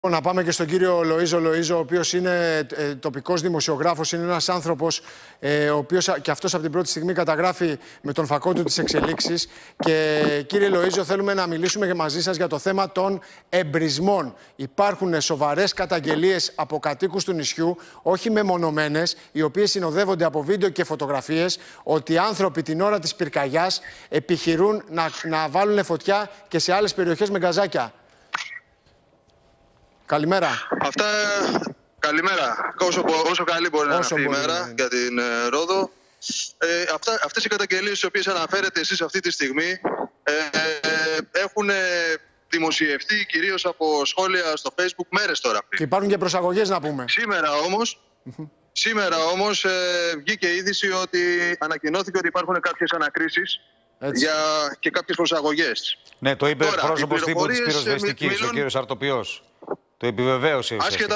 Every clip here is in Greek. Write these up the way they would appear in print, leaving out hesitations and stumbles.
Να πάμε και στον κύριο Λοΐζο, ο οποίος είναι τοπικός δημοσιογράφος, είναι ένας άνθρωπος ο οποίος και αυτός από την πρώτη στιγμή καταγράφει με τον φακό του τις εξελίξεις. Και κύριε Λοΐζο, θέλουμε να μιλήσουμε και μαζί σας για το θέμα των εμπρισμών. Υπάρχουν σοβαρές καταγγελίες από κατοίκους του νησιού, όχι μεμονωμένες, οι οποίες συνοδεύονται από βίντεο και φωτογραφίες, ότι οι άνθρωποι την ώρα της πυρκαγιάς επιχειρούν να βάλουν φωτιά και σε άλλες περιοχές με γκαζάκια. Καλημέρα. Καλημέρα. Όσο καλή μπορεί να είναι αυτή η μέρα για την Ρόδο. Αυτές οι καταγγελίες στις οποίες αναφέρετε εσείς αυτή τη στιγμή έχουν δημοσιευτεί κυρίως από σχόλια στο Facebook μέρες τώρα πριν. Και υπάρχουν και προσαγωγές να πούμε. Σήμερα όμως βγήκε είδηση ότι ανακοινώθηκε ότι υπάρχουν κάποιες ανακρίσεις και κάποιες προσαγωγές. Ναι, το είπε πρόσωπος τύπου της πυροσβεστικής, ο κύριος Αρτοπιός. Το επιβεβαίωσε.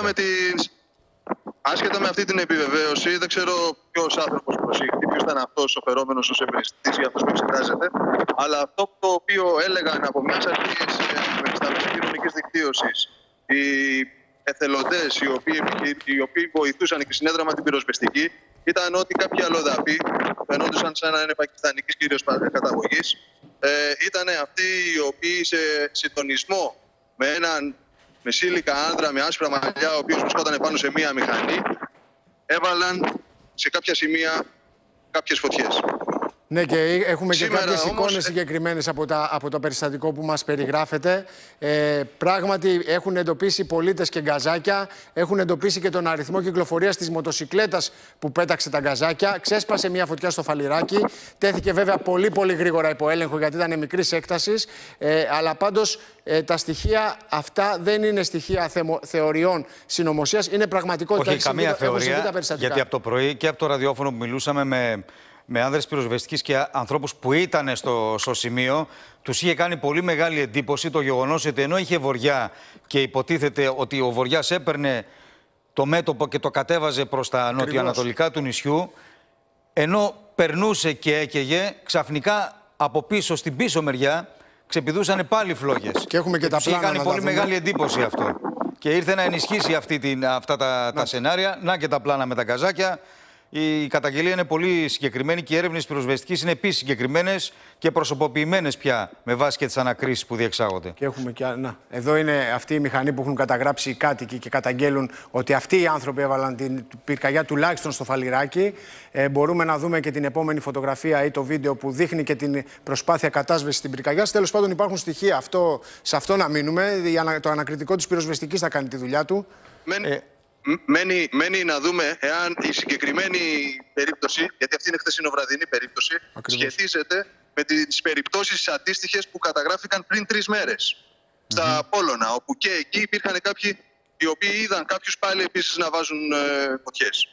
Άσχετα με αυτή την επιβεβαίωση, δεν ξέρω ποιος άνθρωπος προσήχθη, ποιος ήταν αυτός ο φερόμενος ως ευαισθητής για αυτός που εξετάζεται. Αλλά αυτό το οποίο έλεγαν από μιας αρχής στα μέσα κοινωνικής δικτύωσης οι εθελοντές οι οποίοι βοηθούσαν και συνέδραμα την πυροσβεστική, ήταν ότι κάποιοι αλλοδαποί, φαινόντουσαν σαν να είναι πακιστανικής κυρίως καταγωγής, ήταν αυτοί οι οποίοι σε συντονισμό με έναν μεσήλικα άνδρα με άσπρα μαλλιά, ο οποίος βρισκόταν πάνω σε μία μηχανή, έβαλαν σε κάποια σημεία κάποιες φωτιές. Ναι, και έχουμε και κάποιες εικόνες συγκεκριμένες από το περιστατικό που μας περιγράφετε. Πράγματι έχουν εντοπίσει πολίτες και γκαζάκια, έχουν εντοπίσει και τον αριθμό κυκλοφορίας της μοτοσικλέτας που πέταξε τα γκαζάκια. Ξέσπασε μια φωτιά στο Φαλιράκι. Τέθηκε βέβαια πολύ γρήγορα υπό έλεγχο, γιατί ήταν μικρής έκτασης. Αλλά πάντως τα στοιχεία αυτά δεν είναι στοιχεία θεωριών συνωμοσίας, είναι πραγματικότητα. Όχι καμία θεωρία, γιατί από το πρωί και από το ραδιόφωνο που μιλούσαμε με άνδρες πυροσβεστικής και ανθρώπους που ήταν στο σημείο, τους είχε κάνει πολύ μεγάλη εντύπωση το γεγονός ότι ενώ είχε βοριά και υποτίθεται ότι ο βοριάς έπαιρνε το μέτωπο και το κατέβαζε προς τα νοτιοανατολικά του νησιού, ενώ περνούσε και έκαιγε, ξαφνικά από πίσω, στην πίσω μεριά, ξεπηδούσαν πάλι φλόγες. Και έχουμε και τα πλάνα. Είχε κάνει πολύ μεγάλη εντύπωση αυτό. Και ήρθε να ενισχύσει αυτά τα σενάρια. Να και τα πλάνα με τα γκαζάκια. Η καταγγελία είναι πολύ συγκεκριμένη και οι έρευνες πυροσβεστικής είναι επίσης συγκεκριμένες και προσωποποιημένες πια με βάση και τις ανακρίσεις που διεξάγονται. Και έχουμε και εδώ είναι αυτή η μηχανή που έχουν καταγράψει οι κάτοικοι και καταγγέλουν ότι αυτοί οι άνθρωποι έβαλαν την πυρκαγιά τουλάχιστον στο Φαλιράκι. Μπορούμε να δούμε και την επόμενη φωτογραφία ή το βίντεο που δείχνει και την προσπάθεια κατάσβεσης στην πυρκαγιά. Τέλος πάντων, υπάρχουν στοιχεία. Σε αυτό να μείνουμε. Το ανακριτικό της πυροσβεστικής θα κάνει τη δουλειά του. Μένει να δούμε εάν η συγκεκριμένη περίπτωση, γιατί αυτή είναι χθεσινοβραδινή περίπτωση, σχετίζεται με τις περιπτώσεις αντίστοιχες που καταγράφηκαν πριν 3 μέρες στα Πόλωνα, όπου και εκεί υπήρχαν κάποιοι οι οποίοι είδαν κάποιους πάλι επίσης να βάζουν φωτιές.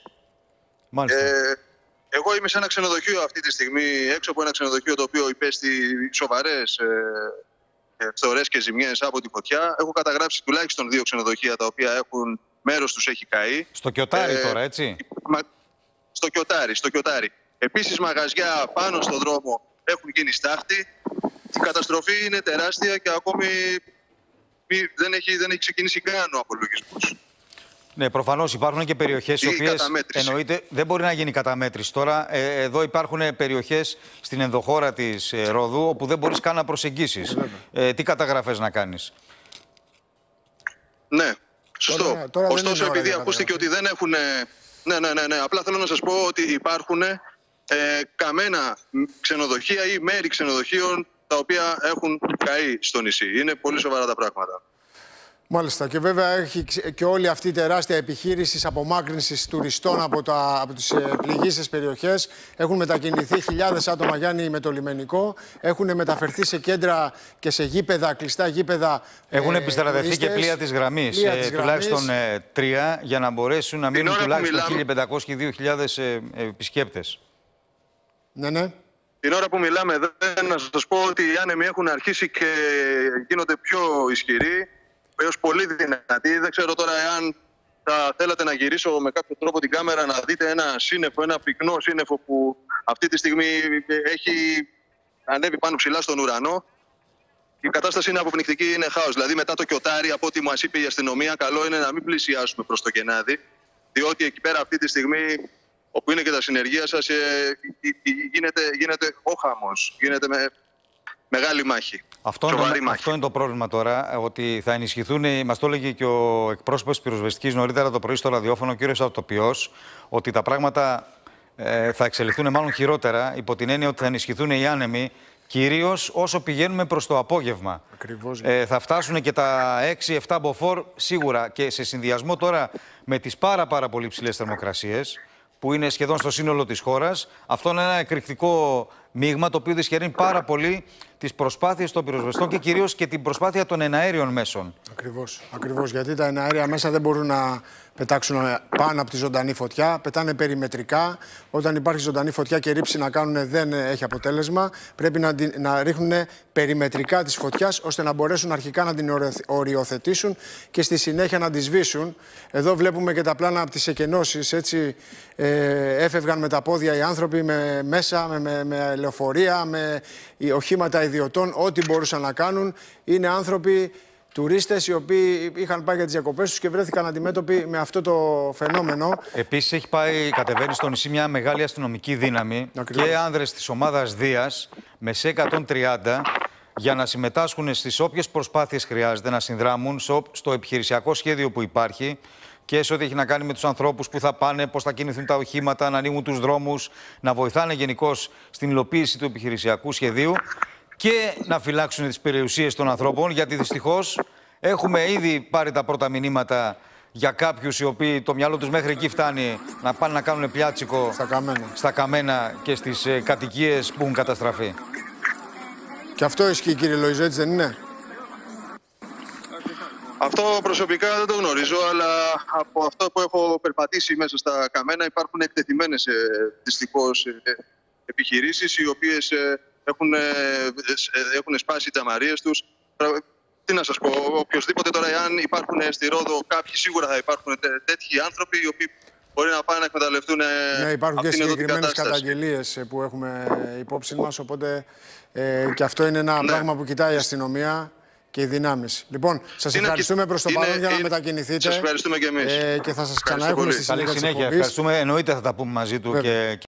Εγώ είμαι σε ένα ξενοδοχείο αυτή τη στιγμή, έξω από ένα ξενοδοχείο το οποίο υπέστη σοβαρές φθορές και ζημιές από τη φωτιά. Έχω καταγράψει τουλάχιστον 2 ξενοδοχεία τα οποία μέρος τους έχει καεί. Στο Κιωτάρι τώρα, έτσι. Στο Κιωτάρι. Επίσης μαγαζιά πάνω στον δρόμο έχουν γίνει στάχτη. Η καταστροφή είναι τεράστια και ακόμη δεν έχει ξεκινήσει καν ο απολογισμός. Ναι, προφανώς υπάρχουν και περιοχές οι οποίες εννοείται δεν μπορεί να γίνει καταμέτρηση. Τώρα εδώ υπάρχουν περιοχές στην ενδοχώρα της Ρόδου όπου δεν μπορείς καν να προσεγγίσεις. Τι καταγραφές να κάνεις? Ναι. Σωστό. Ωστόσο, επειδή ακούστηκε ότι δεν έχουν... Ναι. Απλά θέλω να σας πω ότι υπάρχουν καμένα ξενοδοχεία ή μέρη ξενοδοχείων τα οποία έχουν καεί στο νησί. Είναι πολύ σοβαρά τα πράγματα. Μάλιστα. Και βέβαια έχει και όλη αυτή η τεράστια επιχείρηση απομάκρυνσης τουριστών από τις πληγείσες περιοχές. Έχουν μετακινηθεί χιλιάδες άτομα, Γιάννη, με το λιμενικό. Έχουν μεταφερθεί σε κέντρα και σε γήπεδα, κλειστά γήπεδα. Έχουν επιστρατευτεί και πλοία της γραμμής. Τουλάχιστον 3 για να μπορέσουν να μείνουν τουλάχιστον 1.500 και 2.000 επισκέπτες. Ναι. Την ώρα που μιλάμε εδώ, να σας πω ότι οι άνεμοι έχουν αρχίσει και γίνονται πιο ισχυροί. Έως πολύ δυνατή. Δεν ξέρω τώρα εάν θα θέλατε να γυρίσω με κάποιο τρόπο την κάμερα να δείτε ένα σύννεφο, ένα πυκνό σύννεφο που αυτή τη στιγμή έχει ανέβει πάνω ψηλά στον ουρανό. η κατάσταση είναι αποπνικτική, είναι χάος. Δηλαδή, μετά το Κιωτάρι, από ό,τι μας είπε η αστυνομία, καλό είναι να μην πλησιάσουμε προς το Γενάδη, διότι εκεί πέρα αυτή τη στιγμή, όπου είναι και τα συνεργεία σας, γίνεται ο χαμός, γίνεται μεγάλη μάχη. Αυτό είναι το πρόβλημα τώρα, ότι θα ενισχυθούν, μας το έλεγε και ο εκπρόσωπος της πυροσβεστικής νωρίτερα το πρωί στο ραδιόφωνο, ο κύριος Αυτοποιός, ότι τα πράγματα θα εξελιχθούν μάλλον χειρότερα, υπό την έννοια ότι θα ενισχυθούν οι άνεμοι, κυρίως όσο πηγαίνουμε προς το απόγευμα. Ακριβώς. Θα φτάσουν και τα 6-7 μποφόρ σίγουρα, και σε συνδυασμό τώρα με τις πάρα πολύ ψηλές θερμοκρασίες, που είναι σχεδόν στο σύνολο της χώρας. Αυτό είναι ένα εκρηκτικό μείγμα, το οποίο δυσχεραίνει πάρα πολύ τις προσπάθειες των πυροσβεστών και κυρίως και την προσπάθεια των εναέριων μέσων. Ακριβώς, γιατί τα εναέρια μέσα δεν μπορούν να πετάξουν πάνω από τη ζωντανή φωτιά, πετάνε περιμετρικά. Όταν υπάρχει ζωντανή φωτιά και ρήψη να κάνουν, δεν έχει αποτέλεσμα. Πρέπει να ρίχνουν περιμετρικά της φωτιάς, ώστε να μπορέσουν αρχικά να την οριοθετήσουν και στη συνέχεια να τη σβήσουν. Εδώ βλέπουμε και τα πλάνα από τις εκενώσεις, έτσι έφευγαν με τα πόδια οι άνθρωποι μέσα, με λεωφορεία, με οχήματα ιδιωτών, ό,τι μπορούσαν να κάνουν. Είναι άνθρωποι, τουρίστες, οι οποίοι είχαν πάει για τις διακοπές τους και βρέθηκαν αντιμέτωποι με αυτό το φαινόμενο. Επίσης, κατεβαίνει στο νησί μια μεγάλη αστυνομική δύναμη. Ακριβώς. Και άνδρες της ομάδας Δίας, με σε 130, για να συμμετάσχουν στις όποιες προσπάθειες χρειάζεται να συνδράμουν στο επιχειρησιακό σχέδιο που υπάρχει, και σε ό,τι έχει να κάνει με τους ανθρώπους που θα πάνε, πώς θα κινηθούν τα οχήματα, να ανοίγουν τους δρόμους, να βοηθάνε γενικώς στην υλοποίηση του επιχειρησιακού σχεδίου και να φυλάξουν τις περιουσίες των ανθρώπων, γιατί δυστυχώς έχουμε ήδη πάρει τα πρώτα μηνύματα για κάποιους οι οποίοι το μυαλό τους μέχρι εκεί φτάνει να πάνε να κάνουν πιάτσικο στα καμένα και στις κατοικίες που έχουν καταστραφεί. Και αυτό ισχύει, κύριε Λοϊζό, έτσι δεν είναι? Αυτό προσωπικά δεν το γνωρίζω, αλλά από αυτό που έχω περπατήσει μέσα στα καμένα υπάρχουν εκτεθειμένες δυστυχώς επιχειρήσεις, οι οποίες έχουν σπάσει τις τζαμαρίες τους. Τι να σας πω, οποιοσδήποτε τώρα, εάν υπάρχουν στη Ρόδο κάποιοι, σίγουρα θα υπάρχουν τέτοιοι άνθρωποι οι οποίοι μπορεί να πάνε να εκμεταλλευτούν. Ναι, υπάρχουν και συγκεκριμένες καταγγελίες που έχουμε υπόψη μας, οπότε και αυτό είναι ένα πράγμα που κοιτάει η αστυνομία και οι δυνάμεις. Λοιπόν, σας ευχαριστούμε προς το παρόν για να μετακινηθείτε. Σας ευχαριστούμε και εμείς. Και θα σας ξαναέχουμε στη συνέχεια. Καλή συνέχεια. Ευχαριστούμε. Εννοείται θα τα πούμε μαζί του.